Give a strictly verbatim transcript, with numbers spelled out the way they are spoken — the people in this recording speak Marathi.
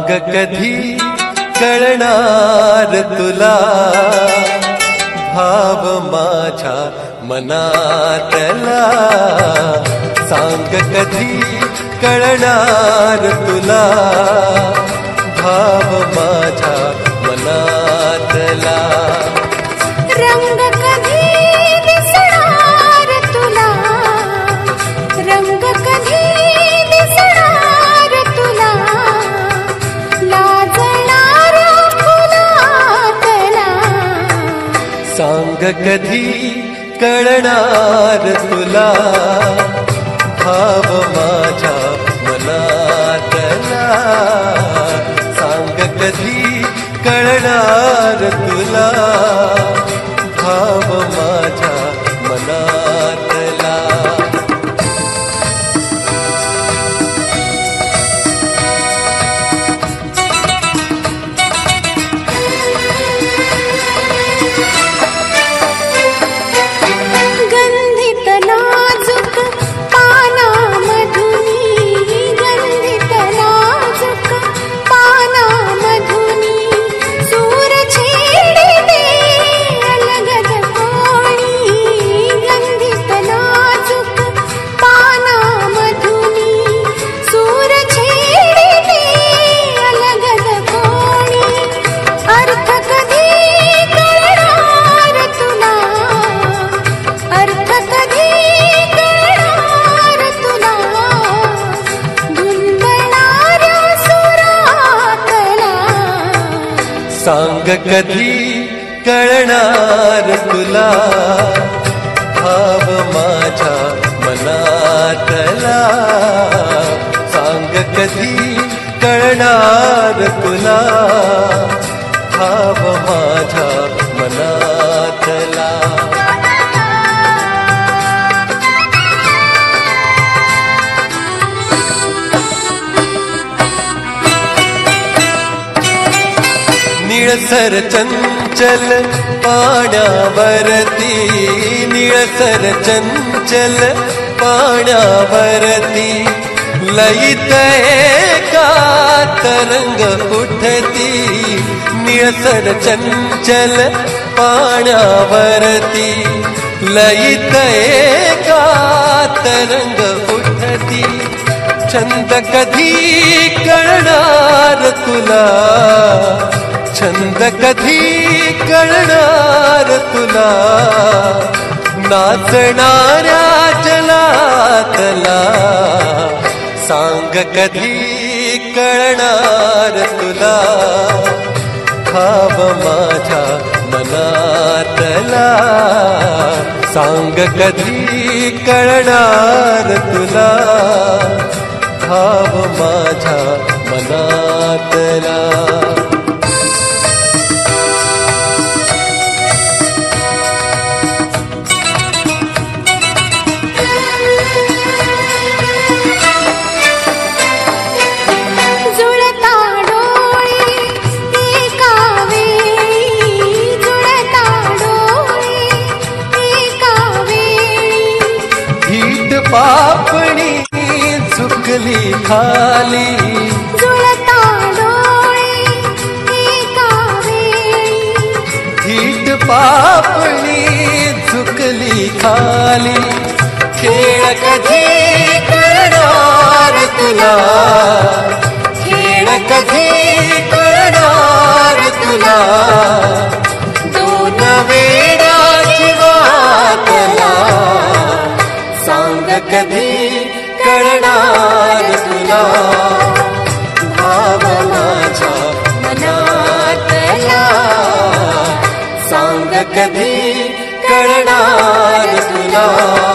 सांग कधी कळणार तुला भाव माझ्या मनातला, सांग कधी कळणार तुला भाव माझ्या मनातला। रंग कधी दिसणार तुला, रंग कधी दिसणार तुला, लाजणाऱ्या फुलातला, सांग कधी कळणार तुला भाव माझ्या मनातला, सांग कधी कळणार तुला भाव माझ्या मनातला। गंधित नाजुक पानामधुनी, गंधित नाजुक पानामधुनी, सूर छेडिते अलगद कोणी, गंधित नाजुक पानामधुनी, सूर छेडिते अलगद कोणी, अर्थ कधी कळणार तुला, अर्थ कधी कळणार तुला, धुंदणाऱ्या सुरातला, सांग कधी कळणार तुला भाव माझ्या मनातला, सांग कधी कळणार तुला भाव माझ्या मनातला। निळसर चंचल पाण्यावरती, निळसर चंचल पाण्यावरती, लयित एका तरंग उठती, निळसर चंचल पाण्यावरती, लयित एका तरंग उठती, छंद कधी कळणार तुला, छंद कधी कळणार तुला, नाचणाऱ्या जलातला, सांग कधी कळणार तुला भाव माझ्या मनातला, सांग कधी कळणार तुला भाव माझ्या मनातला। पापणी झुकली खाली, जुळता डोळे एका वेळी, हीट पापणी झुकली खाली, खेळ कधी करणार तुला, खेळ कधी करणार तुला, दोन वेळा जीवातला, सांग कधी कळणार तुला भाव माझ्या मनातला, सांग कधी कळणार तुला